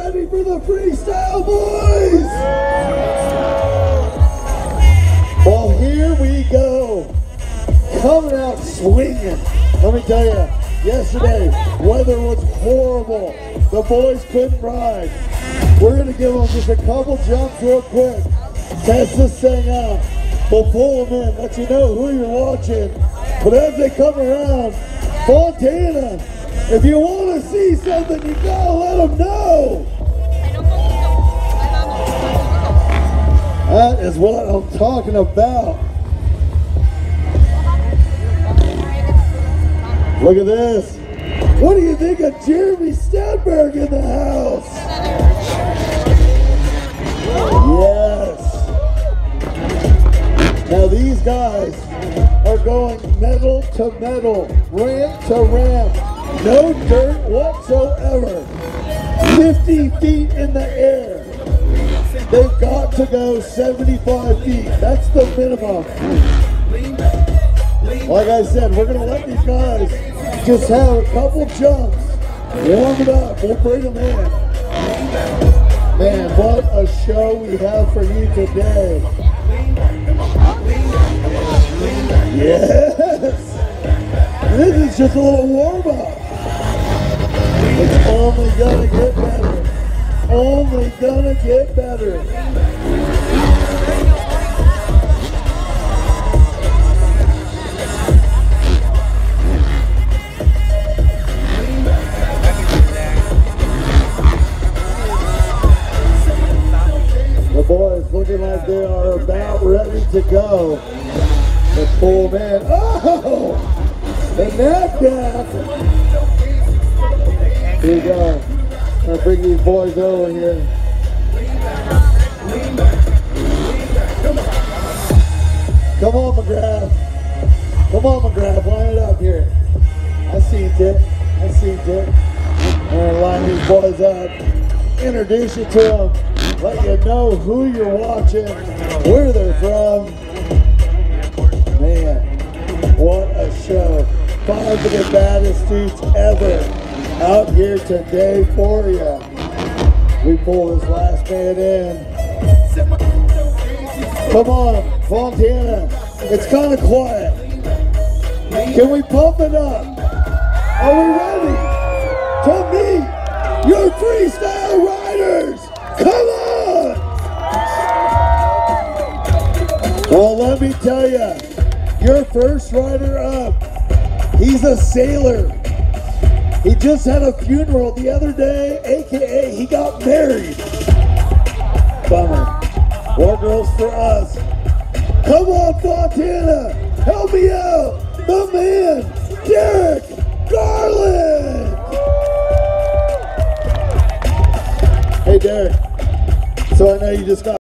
ready for the freestyle, boys? Well, here we go. Coming out swinging. Let me tell you, yesterday, weather was horrible. The boys couldn't ride. We're going to give them just a couple jumps real quick. Test this thing out. We'll pull them in, let you know who you're watching. But as they come around, Fontana, if you want to see something, you gotta let them know. That is what I'm talking about. Look at this. What do you think of Jeremy Stenberg in the house? Yes. Now these guys are going metal to metal, ramp to ramp, no dirt whatsoever. 50 feet in the air. They've got to go 75 feet. That's the minimum. Like I said, we're going to let these guys just have a couple jumps, warm it up, we'll bring them in. Man, what a show we have for you today. Yes! This is just a little warm-up. It's only gonna get better. Only gonna get better. The boys looking like they are about ready to go. The full man. Oh! The nap gap. Here we go. I'll bring these boys over here. Come on, McGrath. Come on, McGrath. Line it up here. I see it, Dick. I see it, Dick. I'm going to line these boys up. Introduce you to them. Let you know who you're watching, where they're from. Man, what a show. 5 of the baddest dudes ever out here today for you. We pull this last man in. Come on, Fontana. It's kind of quiet. Can we pump it up? Are we ready to meet your freestyle riders? Come on! Well, let me tell you, your first rider up, he's a sailor. He just had a funeral the other day, AKA he got married. Bummer. More girls for us. Come on, Fontana, help me out. The man, Derek Garland. Hey, Derek. So I know you just got